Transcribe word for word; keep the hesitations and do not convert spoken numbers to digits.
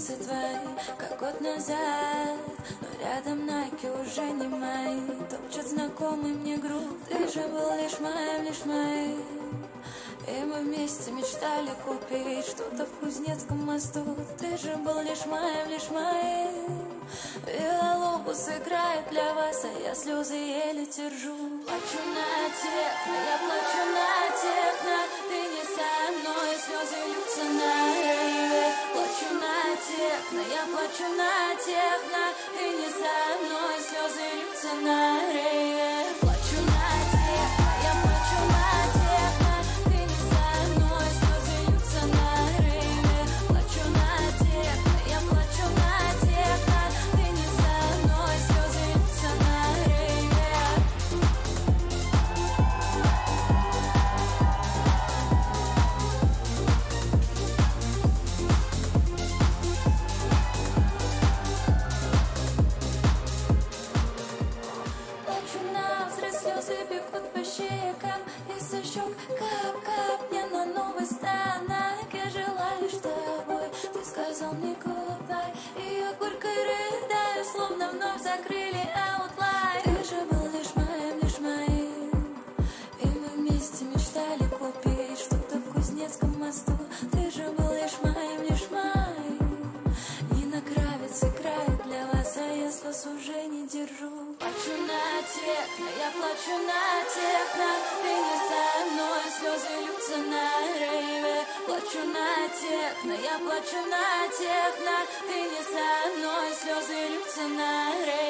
джинсы твои, как год назад. Но рядом найки уже не мои, топчет знакомый мне грудь. Ты же был лишь моим, лишь моим. И мы вместе мечтали купить что-то в Кузнецком мосту. Ты же был лишь моим, лишь моим. Вилалобус играет для вас, а я слезы еле держу. Плачу на техно, я плачу на техно. Ты не со мной, слезы льются на рейве. Плачу на техно, я плачу на техно. Ты не со мной, слезы льются на рейве. Плачу на техно, я плачу на техно. Ты не со мной, слезы льются на рейве. Плачу на техно, я плачу на техно. Ты не со мной, слезы льются на рейве. Плачу навзрыд, слезы бегут по щекам. Из-за щек кап-кап, мне на новый станок. Я жила лишь тобой, ты сказал мне goodbye. И я горько рыдаю, словно вновь закрыли аутлайн. Ты же был лишь моим, лишь моим. И мы вместе мечтали купить что-то в Кузнецком мосту. Ты же был лишь моим, лишь моим. Нина Кравец играет для вас, а я слез уже не держу. Плачу на техно, я плачу на техно. Ты не со мной, слезы льются на рейве. Плачу на техно, я плачу на техно. Ты не со мной, слезы льются на рейве.